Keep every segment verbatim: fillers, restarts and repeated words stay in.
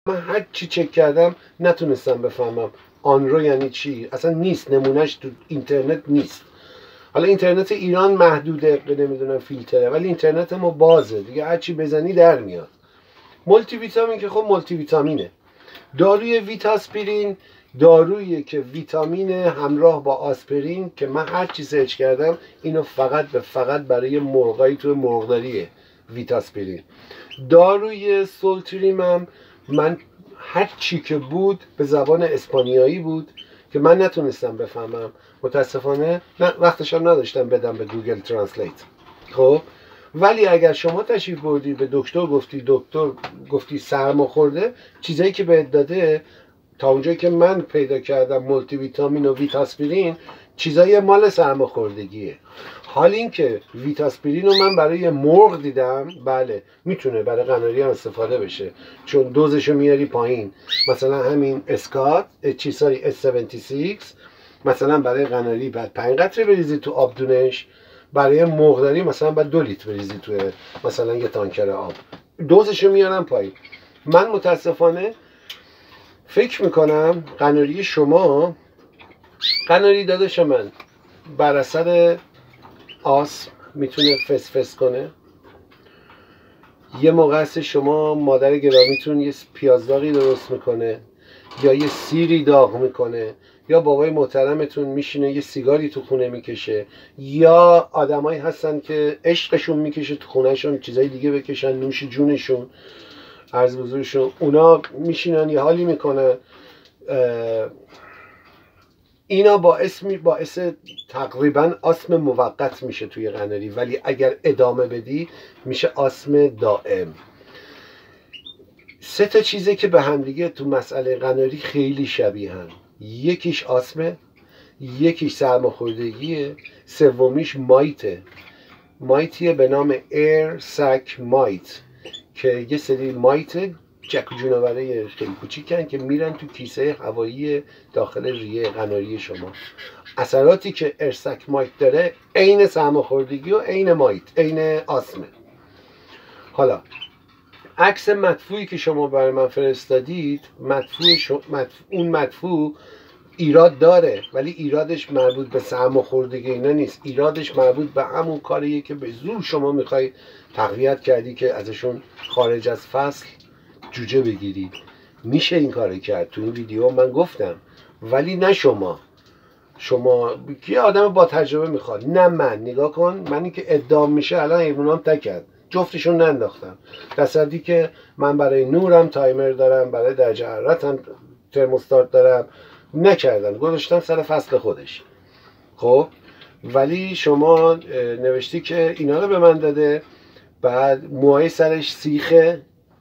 من هر چی چک کردم نتونستم بفهمم آن رو یعنی چی. اصلا نیست، نمونهش تو اینترنت نیست. حالا اینترنت ایران محدوده، نمیدونم فیلتره، ولی اینترنت ما بازه دیگه، هر چی بزنی در میاد. مولتی ویتامین که خب مولتی ویتامینه. داروی ویتاسپرین دارویی که ویتامین همراه با آسپرین که من هر چی سرچ کردم اینو فقط به فقط برای مرغای تو مرغداریه. ویتاسپرین داروی سولتریم هم من هر چی که بود به زبان اسپانیایی بود که من نتونستم بفهمم متاسفانه، نه وقتش هم نداشتم بدم به گوگل ترنسلیت. خب ولی اگر شما تشریف بردی به دکتر گفتی دکتر گفتی سرما خورده، چیزایی که بهت داده تا اونجایی که من پیدا کردم مولتی ویتامین و ویتاسپرین چیزای مال سرماخوردگیه. حال این که ویتاسپرین رو من برای مرغ دیدم، بله میتونه برای قناری هم استفاده بشه چون دوزشو میاری پایین. مثلا همین اسکات چی ساری اس هفتاد و شش مثلا برای قناری بعد پنج قطره بریزی تو آب دونش، برای مرغداری مثلا بعد دو لیتر بریزی تو مثلا یه تانکر آب، دوزشو میارم پایین. من متاسفانه فکر میکنم قناری شما، قناری داداش من بر اثر آسم میتونه فس فس کنه. یه موقع هست شما مادر گرامیتون یه پیازداغی درست میکنه یا یه سیری داغ میکنه یا بابای محترمتون میشینه یه سیگاری تو خونه میکشه یا آدمایی هستن که عشقشون میکشه تو خونهشون چیزای دیگه بکشن نوش جونشون عرض بزرگشون، اونا میشینن یه حالی میکنن. اینا باعث می باعث تقریبا آسم موقت میشه توی قناری، ولی اگر ادامه بدی میشه آسم دائم. سه تا چیزه که به هم دیگه تو مسئله قناری خیلی شبیهن، یکیش آسمه، یکیش سرماخوردگیه، سومیش مایته. مایتیه به نام ایر سک مایت که یه سری مایت جک و جونوره خیلی کوچیکن که میرن تو کیسه هوایی داخل ریه قناری شما. اثراتی که ارسک مایت داره عین سرماخوردگی و عین مایت عین آسمه. حالا عکس مدفوعی که شما برای من فرستادید، مدفوع شو... مدفوع... اون مدفوع ایراد داره ولی ایرادش مربوط به سرماخوردگی اینا نیست، ایرادش مربوط به همون کاریه که به زور شما میخوای تقویت کردی که ازشون خارج از فصل جوجه بگیری. میشه این کار کرد، تو این ویدیو من گفتم، ولی نه شما. شما یه آدم با تجربه میخواد، نه من. نگاه کن من این که ادام میشه الان حیوانام تکرد جفتشون ننداختم، در صورتی که من برای نورم تایمر دارم، برای درجه حرارتم ترموستات دارم، نکردم گذاشتم سر فصل خودش. خب ولی شما نوشتی که اینا رو به من داده، بعد موهای سرش سیخه،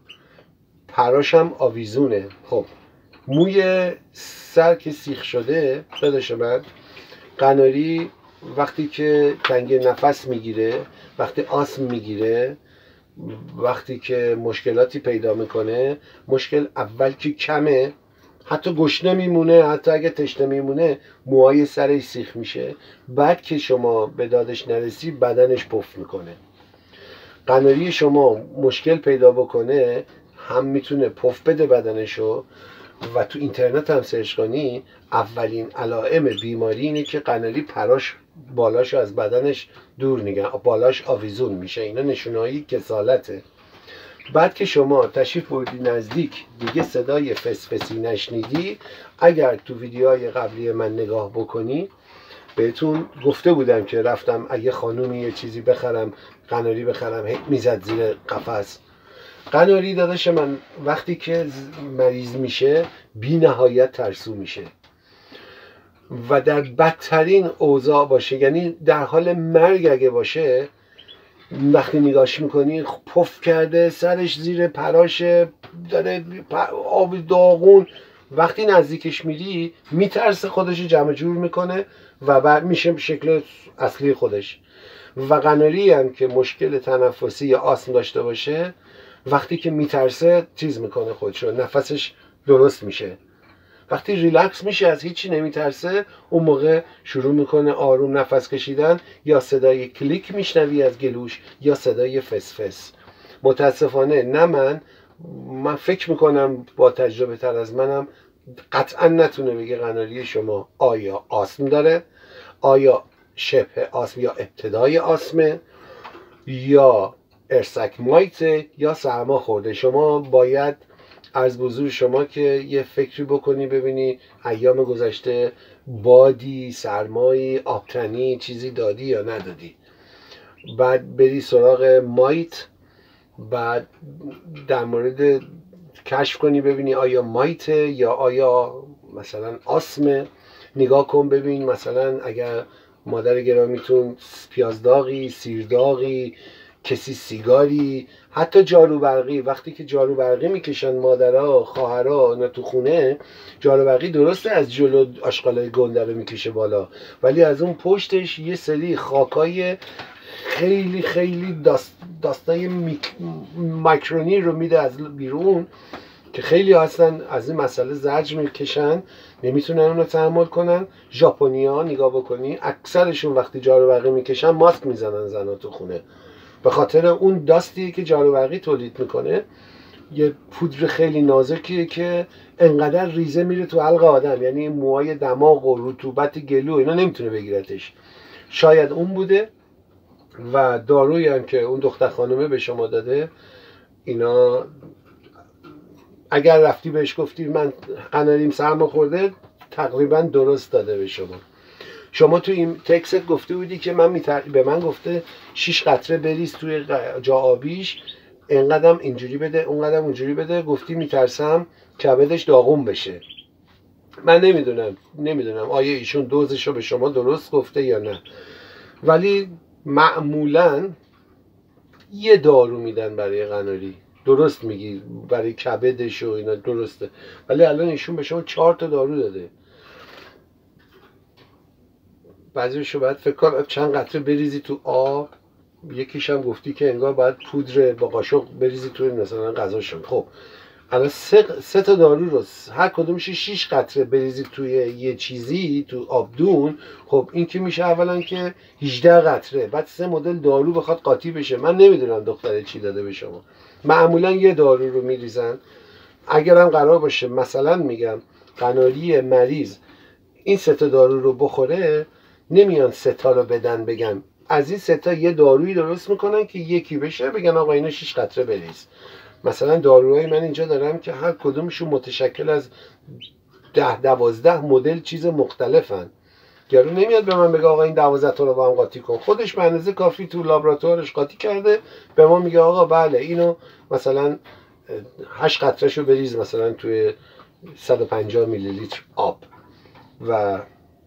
پراش هم آویزونه. خب موی سر که سیخ شده داداش من، قناری وقتی که تنگ نفس میگیره، وقتی آسم میگیره، وقتی که مشکلاتی پیدا میکنه، مشکل اول که کمه، حتی گشنه میمونه، حتی اگه تشنه میمونه، موهای سرش سیخ میشه. بعد که شما به دادش نرسی بدنش پف میکنه. قناری شما مشکل پیدا بکنه هم میتونه پف بده بدنشو، و تو اینترنت هم سرچ کنی اولین علائم بیماری اینه که قناری پراش بالاشو از بدنش دور نگه، بالاش آویزون میشه. اینا نشونهایی کسالته. بعد که شما تشریف بردی نزدیک دیگه صدای فسفسی نشنیدی، اگر تو ویدیوهای قبلی من نگاه بکنی بهتون گفته بودم که رفتم اگه خانومی یه چیزی بخرم، قناری بخرم، میزد زیر قفس. قناری داداش من وقتی که مریض میشه بی نهایت ترسو میشه و در بدترین اوضاع باشه، یعنی در حال مرگ اگه باشه، وقتی نگاش میکنی پف کرده، سرش زیر پراشه، داره آب داغون، وقتی نزدیکش میری میترسه، خودش جمع جور میکنه و بعد میشه شکل اصلی خودش. و قناری هم که مشکل تنفسی یا آسم داشته باشه، وقتی که میترسه چیز میکنه خودشو، نفسش درست میشه. وقتی ریلکس میشه، از هیچی نمیترسه، اون موقع شروع میکنه آروم نفس کشیدن، یا صدای کلیک میشنوی از گلوش یا صدای فس فس. متاسفانه نه من من فکر میکنم با تجربه تر از منم قطعا نتونه بگه قناری شما آیا آسم داره، آیا شبه آسم یا ابتدای آسمه، یا ارسک مایته، یا سرما خورده. شما باید از بزرگ شما که یه فکری بکنی ببینی ایام گذشته بادی، سرمایی، آبتنی چیزی دادی یا ندادی، بعد بری سراغ مایت، بعد در مورد کشف کنی ببینی آیا مایته یا آیا مثلا آسمه. نگاه کن ببین مثلا اگر مادر گرامیتون پیازداغی، سیرداغی، کسی سیگاری، حتی جارو برقی، وقتی که جارو برقی میکشن مادرها، خواهرها اینا تو خونه، جارو برقی درسته از جلو آشغالای گنده رو میکشه بالا، ولی از اون پشتش یه سری خاکای خیلی خیلی داست داستای میک... مایکرونی رو میده از بیرون که خیلی هستن از این مسئله زجر میکشن، نمیتونن اونو تحمل کنن. ژاپنیا نگاه بکنی اکثرشون وقتی جارو برقی میکشن ماسک میزنن زنا تو خونه، به خاطر اون داستی که جارو برقی تولید میکنه. یه پودر خیلی نازکیه که انقدر ریزه میره تو حلق آدم، یعنی موهای دماغ و رطوبت گلو اینا نمیتونه بگیرتش. شاید اون بوده و دارویی هم که اون دختر خانمه به شما داده، اینا اگر رفتی بهش گفتی من قناریم سرما خورده تقریبا درست داده به شما. شما تو این تکست گفته بودی که من میتر... به من گفته شش قطره بریز توی جا آبیش، اینقدرم اینجوری بده اونقدرم اونجوری بده، گفتی میترسم کبدش داغون بشه. من نمیدونم نمیدونم آیا ایشون دوزشو به شما درست گفته یا نه، ولی معمولا یه دارو میدن برای قناری. درست میگی برای کبدش و اینا درسته، ولی الان ایشون به شما چهار تا دارو داده. بعضیشو باید فکر کنم چند قطره بریزی تو آب، یکیش هم گفتی که انگار باید پودر با قاشق بریزی تو مثلا غذاشون. خب الان سه, سه تا دارو رو هر کدومش شش قطره بریزی توی یه چیزی تو آبدون، خب این که میشه اولا که هجده قطره، بعد سه مدل دارو بخواد قاطی بشه. من نمیدونم دختره چی داده به شما. معمولا یه دارو رو میریزن. اگرم قرار باشه مثلا میگم قناری مریض این سه تا دارو رو بخوره، نمیان سه تا رو بدن بگن از این سه تا یه دارویی درست میکنن که یکی بشه بگن آقا اینو شش قطره بریز. مثلا داروهای من اینجا دارم که هر کدومشون متشکل از ده دوازده مدل چیز مختلفن. یارو نمیاد به من بگه آقا این دوازده تا رو با هم قاطی کن، خودش به اندازه کافی تو لابراتوارش قاطی کرده به ما میگه آقا بله اینو مثلا هشت قطرهشو بریز مثلا توی صد و پنجاه میلی لیتر آب. و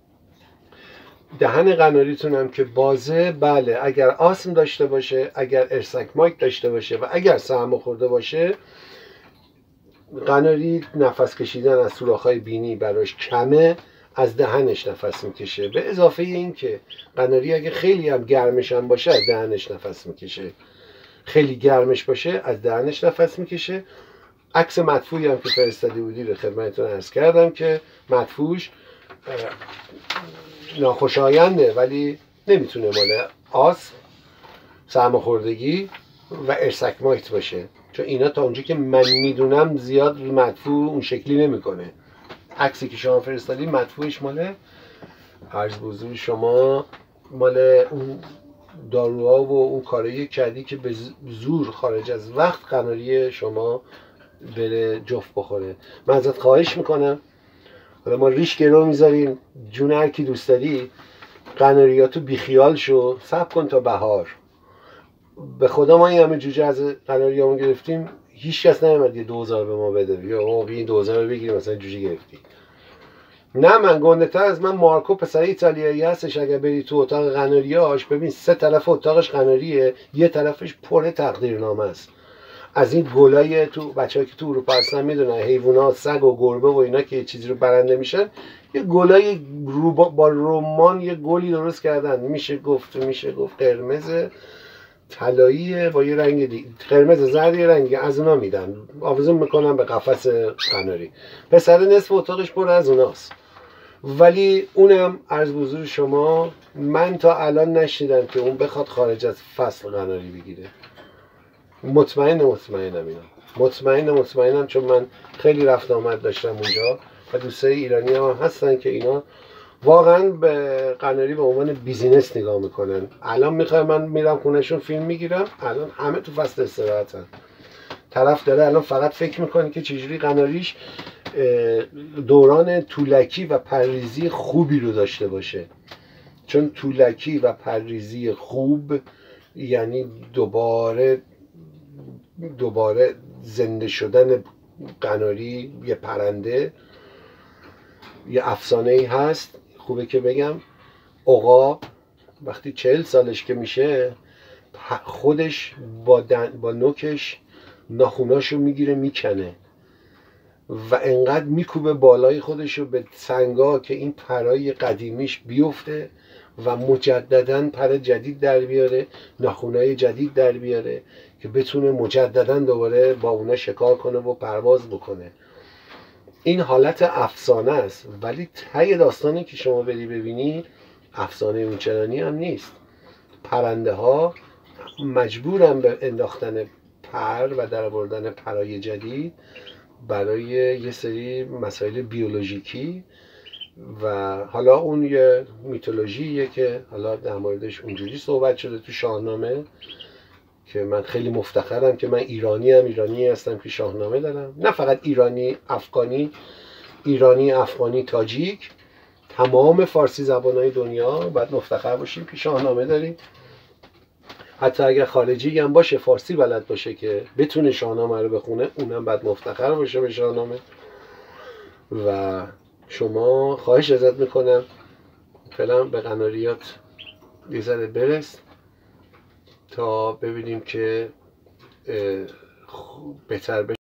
دهن قناریتون هم که بازه، بله اگر آسم داشته باشه، اگر ارسک مایک داشته باشه و اگر سرما خورده باشه، قناری نفس کشیدن از سوراخ‌های بینی براش کمه، از دهنش نفس میکشه. به اضافه این که قناری اگه خیلی هم گرمش هم باشه از دهنش نفس میکشه، خیلی گرمش باشه از دهنش نفس میکشه. عکس مدفوعی هم که فرستاده بودی رو خدمتتون عرض کردم که مدفوعش ناخوشاینده ولی نمیتونه مال آس، سرماخوردگی و ارسک مایت باشه، چون اینا تا اونجا که من میدونم زیاد مدفوع اون شکلی نمیکنه. عکسی که شما فرستادی مدفوعش ماله عرض بزرگ شما مال اون داروها و اون کارایی کردی که به زور خارج از وقت قناری شما بره جفت بخوره. من ازت خواهش میکنم، حالا ما ریش گرو میذاریم جون هر کی دوست داری، قناریاتو بیخیال شو، صبر کن تا بهار. به خدا ما این همه جوجه از قناریامون گرفتیم، هیچ کس نیومد یه دوزار به ما بده یا آقا این دوزار رو بگیریم مثلا جوجه گرفتی. نه من گنده تر از من مارکو پسر ایتالیایی هستش، اگر بری تو اتاق قناریاش ببین سه طرف اتاقش قناریه، یه طرفش پر تقدیرنامه است. از این گلای تو بچه‌ها که تو اروپا هستن میدونن حیوانات سگ و گربه و اینا که یه چیزی رو برنده میشن، یه گلای رو با رمان یه گلی درست کردن، میشه گفت میشه گفت قرمز طلاییه با یه رنگ دیگه، قرمز زرد یه رنگ از اونا میدن، آویزون میکنن به قفس قناری. پسر نصف اتاقش پر از اوناست. ولی اونم عرض بزرگ شما من تا الان نشیدم که اون بخواد خارج از فصل قناری بگیره. مطمئن مطمئنم اینا. مطمئن مطمئنم چون من خیلی رفت آمد داشتم اونجا و دوستای ایرانی هم هستن که اینا واقعا به قناری به عنوان بیزینس نگاه میکنن. الان میخوای من میرم خونهشون فیلم میگیرم، الان همه تو فصل استراحتن. طرف داره الان فقط فکر میکنه که چجوری قناریش دوران طولکی و پرریزی خوبی رو داشته باشه، چون طولکی و پرریزی خوب یعنی دوباره دوباره زنده شدن قناری. یه پرنده، یه افسانه ای هست، خوبه که بگم، عقاب وقتی چهل سالش که میشه خودش با, با نوکش ناخوناشو میگیره میکنه و انقدر میکوبه بالای خودشو به سنگا که این پرای قدیمیش بیفته و مجددا پر جدید در بیاره، ناخونای جدید در بیاره که بتونه مجددا دوباره با اونا شکار کنه و پرواز بکنه. این حالت افسانه است، ولی ته داستانی که شما بری ببینید افسانه اونچنانی هم نیست. پرنده ها مجبورن به انداختن پر و در آوردن پرای جدید برای یه سری مسائل بیولوژیکی و حالا اون یه میتولوژیه که حالا در موردش اونجوری صحبت شده تو شاهنامه که من خیلی مفتخرم که من ایرانی هم ایرانی هستم که شاهنامه دارم. نه فقط ایرانی افغانی، ایرانی افغانی تاجیک، تمام فارسی زبانهای دنیا باید مفتخر باشیم که شاهنامه داریم. حتی اگر خارجی هم باشه فارسی بلد باشه که بتونه شاهنامه رو بخونه، اونم باید مفتخر باشه به شاهنامه. و شما خواهش ازت میکنم فعلا به قناریات یه ذره برس تا ببینیم که بهتر بشه.